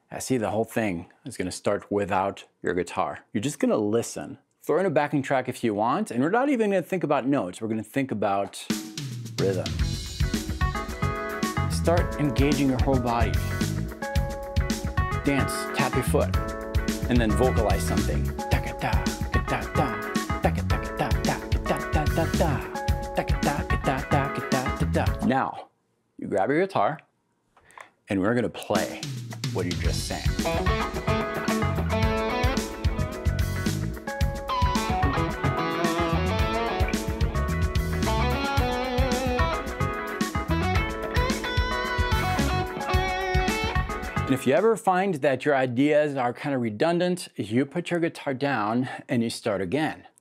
I see the whole thing is gonna start without your guitar. You're just gonna listen. Throw in a backing track if you want, and we're not even gonna think about notes, we're gonna think about rhythm. Start engaging your whole body. Dance, tap your foot, and then vocalize something. Now, you grab your guitar, and we're gonna play what you just sang. And if you ever find that your ideas are kind of redundant, you put your guitar down and you start again.